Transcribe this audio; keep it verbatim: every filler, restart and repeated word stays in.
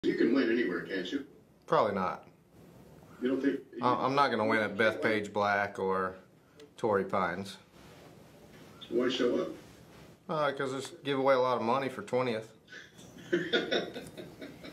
You can win anywhere, can't you? Probably not. You don't think? You, I'm not going to win at Bethpage Black or Torrey Pines. Why show up? Because uh, just give away a lot of money for twentieth.